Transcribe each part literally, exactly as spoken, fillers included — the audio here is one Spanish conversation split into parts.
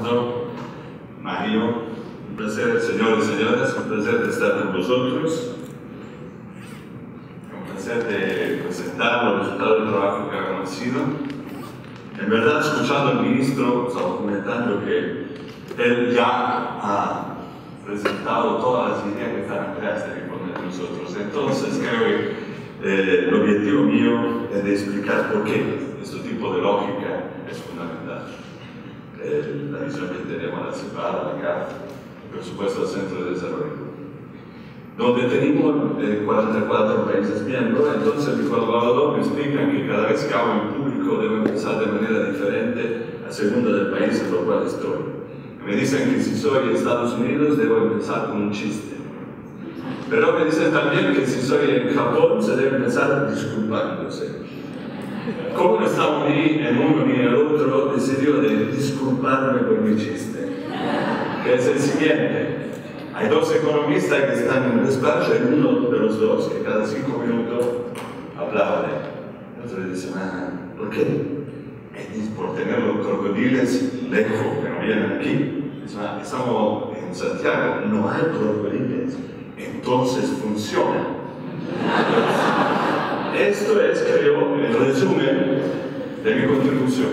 Alejandro, Mario, un placer, señores y señoras, un placer de estar con vosotros, un placer de presentar los resultados del trabajo que ha sido. En verdad, escuchando al ministro, estaba comentando que él ya ha presentado todas las ideas que están atrás de responder nosotros. Entonces, creo que eh, el objetivo mío es de explicar por qué este tipo de lógica es fundamental. Eh, la visión que tenemos a la CEPAL, la C A F, y por supuesto el Centro de Desarrollo, donde tenemos eh, cuarenta y cuatro países miembros. Entonces mi colaborador me explica que cada vez que hago en público debo empezar de manera diferente a segunda del país en lo cual estoy. Me dicen que si soy en Estados Unidos debo empezar con un chiste. Pero me dicen también que si soy en Japón se debe empezar disculpándose. Como no estamos ni en uno ni en el otro, decidió de disculparme por mi chiste, que es el siguiente. Hay dos economistas que están en el despacho y uno de los dos que cada cinco minutos aplaude. El otro le dice, ah, ¿por qué? Es por tener los crocodiles lejos, que no vienen aquí. Dice, ah, estamos en Santiago, no hay crocodiles, entonces funciona. Esto es, creo, el resumen de mi contribución.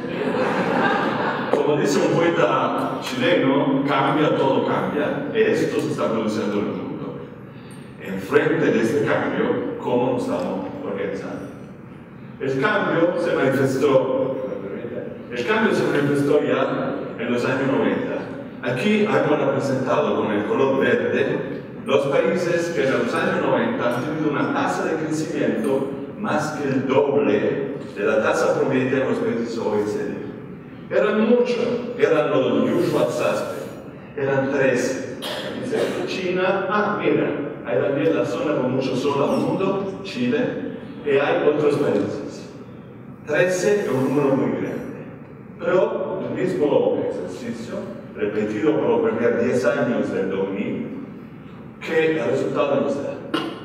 Como dice un poeta chileno, cambia, todo cambia, y esto se está produciendo en el mundo. Enfrente de este cambio, ¿cómo nos estamos organizando? El cambio se manifestó, el cambio se manifestó ya en los años noventa. Aquí hemos representado con el color verde los países que en los años noventa han tenido una tasa de crecimiento más que el doble de la tasa promedio en los países O E C D. Eran muchos, eran los usual suspects, eran trece. China, ah, mira, hay también la zona con mucho sol al mundo, Chile, y hay otros países. trece es un número muy grande. Pero el mismo ejercicio, repetido por los primeros diez años del dos mil, que el resultado nos da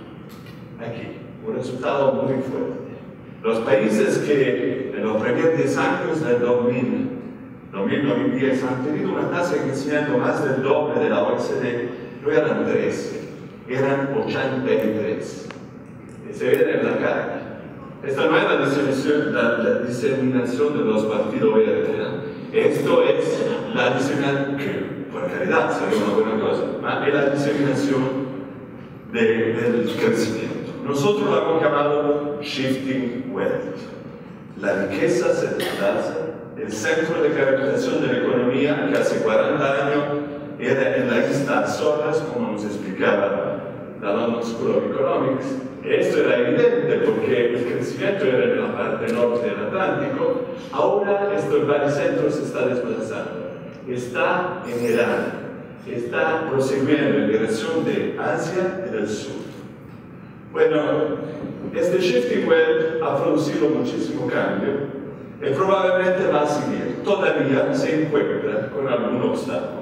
aquí, un resultado muy fuerte. Los países que en los primeros diez años del dos mil, dos mil diez han tenido una tasa de crecimiento más del doble de la O E C D, no eran trece, eran ochenta y tres. Y se ve en la cara. Esta no es la diseminación, la, la diseminación de los partidos verdes. Esto es la diseminación, que por caridad sería una buena cosa, pero es la diseminación de, del crecimiento. Nosotros lo hemos llamado Shifting Wealth. La riqueza se desplaza, el centro de capitalización de la economía, que hace cuarenta años era en la isla Azores, como nos explicaba la London School of Economics. Esto era evidente porque el crecimiento era en la parte norte del Atlántico. Ahora este baricentro se está desplazando. Está en Irán, está prosiguiendo en dirección de Asia y del sur. Bueno, este Shifting Wealth ha producido muchísimo cambio y probablemente va a seguir. Todavía se encuentra con algún obstáculo.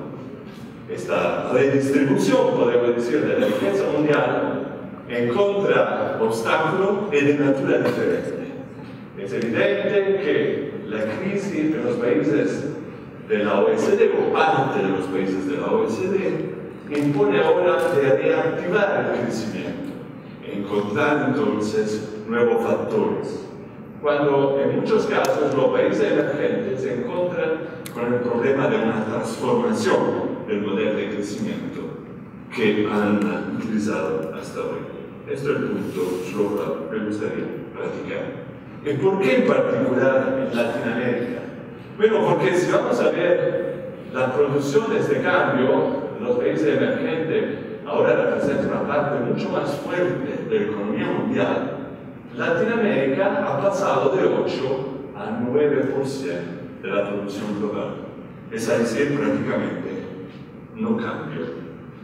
Esta redistribución, podemos decir, de la riqueza mundial encuentra obstáculos y de natura diferente. Es evidente que la crisis de los países de la O E C D o parte de los países de la O E C D impone ahora de reactivar el crecimiento, encontrar entonces nuevos factores. Cuando en muchos casos los países emergentes se encuentran con el problema de una transformación del modelo de crecimiento que han utilizado hasta hoy. Este es el punto sobre lo que me gustaría platicar. ¿Y por qué en particular en Latinoamérica? Bueno, porque si vamos a ver la producción de este cambio, los países emergentes ahora representan una parte mucho más fuerte de la economía mundial. Latinoamérica ha pasado de ocho a nueve por ciento de la producción global. Es decir, prácticamente no cambia.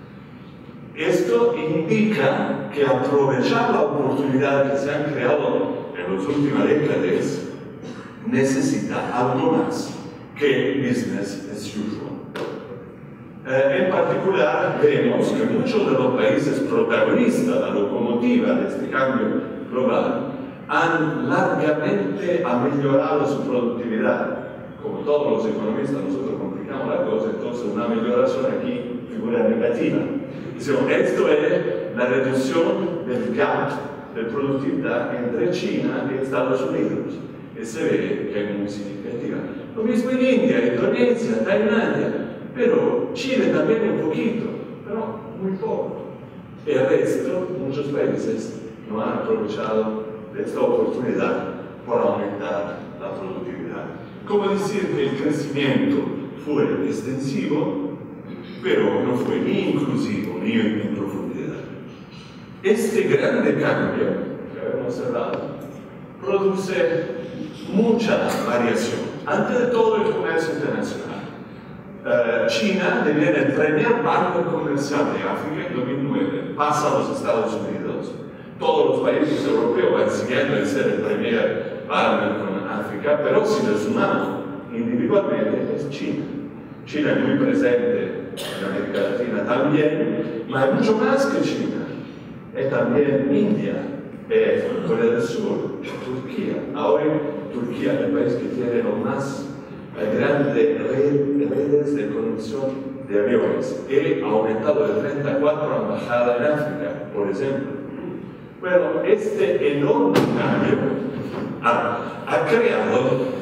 Esto indica que aprovechar la oportunidad que se han creado en las últimas décadas necesita algo más que business as usual. Eh, en particular, vemos que muchos de los países protagonistas, la locomotiva de este cambio global, han largamente mejorado su productividad como todos los economistas, nosotros complicamos la cosa, entonces una mejoración aquí figura negativa. Dicemos, esto es la reducción del gap de productividad entre China y Estados Unidos, y se ve que es muy significativa. Lo mismo en India, Indonesia, Tailandia, pero Chile también un poquito, pero muy poco. El resto, muchos países no han aprovechado de esta oportunidad por aumentar la productividad. Como decir que el crecimiento fue extensivo, pero no fue ni inclusivo ni en profundidad. Este grande cambio que hemos observado produce mucha variación. Ante de todo el comercio internacional. Uh, China deviene el primer partner comercial de África en dos mil nueve, pasa a los Estados Unidos. Todos los países europeos van siguiendo el ser el primer partner con África, pero si lo sumamos individualmente es China. China es muy presente en América Latina también, ma es mucho más que China. Es también India, es Corea del Sur, Turquía. Ahora Turquía es el país que tiene lo más grandes redes de conexión de aviones, que ha aumentado de treinta y cuatro embajadas en África, por ejemplo. Bueno, este enorme cambio ha, ha creado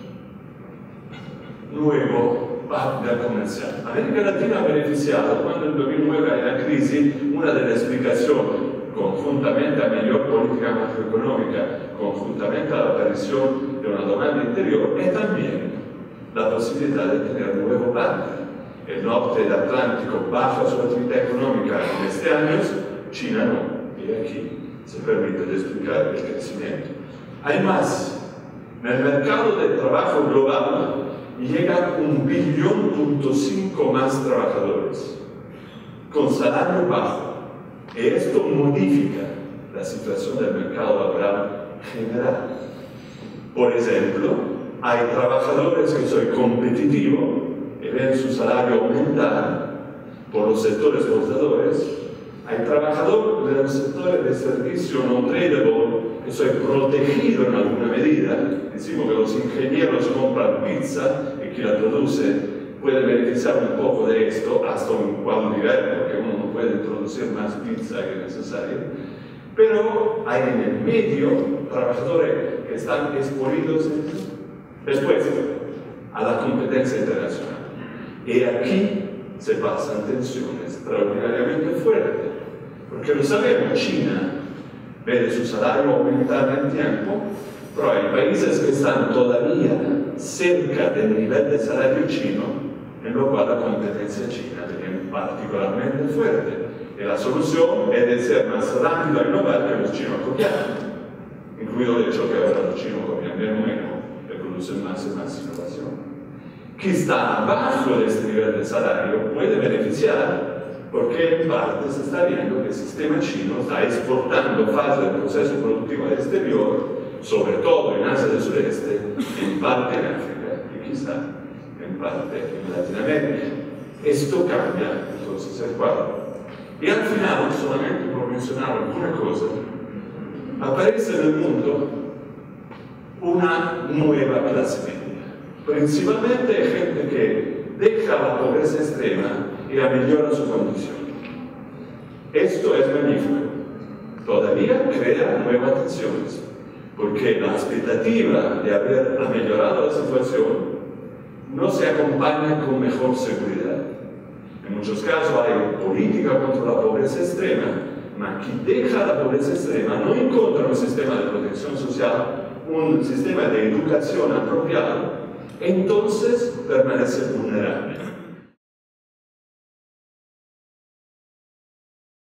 nuevo partner comercial. América Latina ha beneficiado cuando en dos mil nueve hay la crisis, una de las explicaciones, conjuntamente a mejor política macroeconómica, conjuntamente a la aparición de una demanda interior, es también la posibilidad de tener un nuevo partner. El norte del Atlántico baja su actividad económica en este año, China no, y aquí se permite explicar el crecimiento. Hay más, en el mercado de trabajo global llega un billón punto cinco más trabajadores, con salario bajo, y esto modifica la situación del mercado laboral general. Por ejemplo, hay trabajadores que son competitivos y ven su salario aumentar por los sectores exportadores. Hay trabajadores de los sectores de servicio no tradable que son protegidos en alguna medida. Decimos que los ingenieros compran pizza y quien la produce puede beneficiar un poco de esto hasta un cuadro nivel, porque uno no puede producir más pizza que necesario. Pero hay en el medio trabajadores que están expuestos después a la competencia internacional. Y aquí se pasan tensiones extraordinariamente fuertes, porque lo sabemos, China ve su salario aumentar en el tiempo, pero hay países que están todavía cerca del nivel de salario chino, en lo cual la competencia china es particularmente fuerte. Y la solución es de ser más rápido a innovar que los chinos copian, incluido el hecho que ahora los chinos copian menos menos, que producen más y más innovación. Quien está abajo de este nivel de salario puede beneficiar, porque en parte se está viendo que el sistema chino está exportando fase del proceso productivo al exterior, sobre todo en Asia del Sureste, en parte en África y quizá en parte en Latinoamérica. Esto cambia entonces el cuadro. Y al final, solamente por mencionar alguna cosa, aparece en el mundo una nueva clase media, principalmente gente que deja la pobreza extrema y mejora su condición. Esto es magnífico. Todavía crea nuevas tensiones, porque la expectativa de haber mejorado la situación no se acompaña con mejor seguridad. En muchos casos hay política contra la pobreza extrema, pero quien deja la pobreza extrema no encuentra un sistema de protección social, un sistema de educación apropiado, entonces permanece vulnerable.